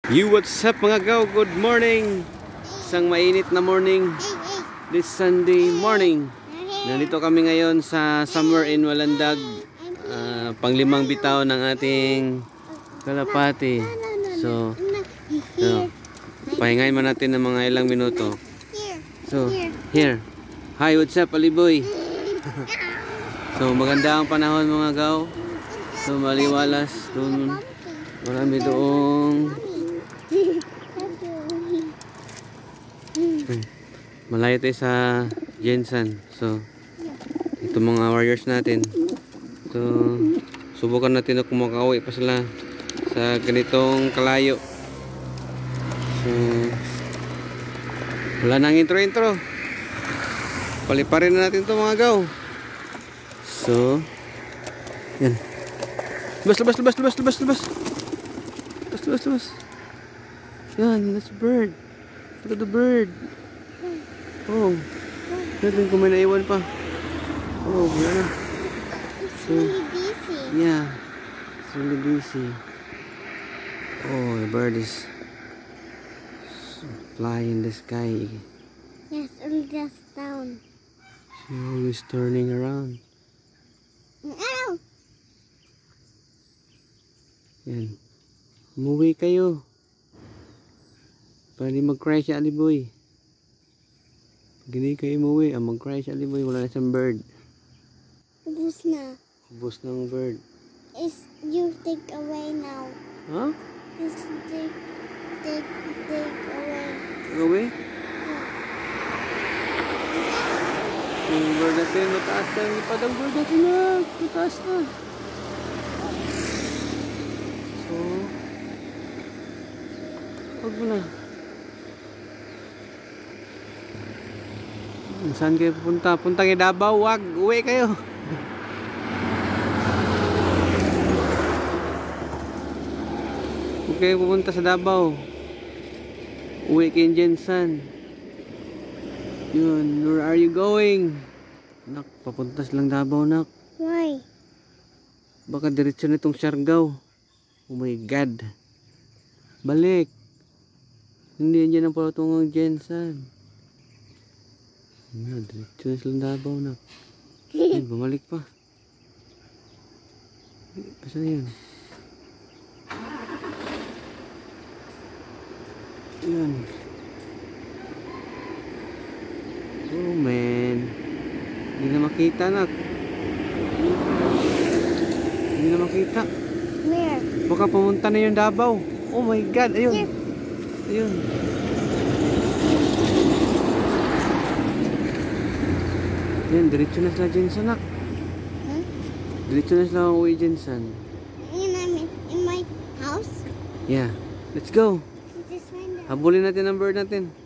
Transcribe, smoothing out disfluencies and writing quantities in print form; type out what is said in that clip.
What's up mga gaw? Good morning! Isang mainit na morning this Sunday morning. Nandito kami ngayon sa somewhere in Walandag, panglimang bitaw ng ating kalapati. So pahingayin man natin ng mga ilang minuto. So, here. Hi, what's up, Aliboy? So, maganda ang panahon mga gaw. So, maliwalas. Doon, marami doong malayo tayo sa Jensen. So, ito mga warriors natin. So, subukan natin na kung makauwi pa sila sa ganitong kalayo. So, wala nang intro. Paliparin na natin ito mga gaw. So, yan. Labas. Yan, that's bird. Look at the bird. Oh, natin kung may naiwan pa. Oh, yan. So, yeah, it's really busy. Oh, the bird is flying in the sky. Yes, and just down. She's always turning around. Ow! Yan. Umuwi kayo. Para di mag-cry si Aliboy. Pag hindi kayo umuwi, mag-cry si Aliboy. Wala na siyang bird. Ubus na. Ubus ng bird. Is you take away now. Huh? Is take away. Take away? Yung bird natin, mataas na. Lipad ang bird natin na. Mataas na. So, huwag mo na. Saan kayo pupunta? Punta kayo Davao, wag. Uwi kayo. Huwag kayo pupunta sa Davao. Uwi kayo Jensen. Yun, where are you going? Nak, papunta silang Davao, nak. Why? Baka diretso na itong Siargao. Oh my God. Balik. Hindi yan ang patungang Jensen. Yan, diretso na silang Davao, nak. Yan, bumalik pa. Asa yan? Yan. Oh man. Hindi na makita, nak. Hindi na makita. Where? Baka pumunta na yung Davao. Oh my God. Ayun. Here. Ayun. Ayun, diretso na sila Jensen, nak. Huh? Diretso na sila uwi Jensen. In my house? Yeah. Let's go. Just find out. Habulin natin ang bird natin.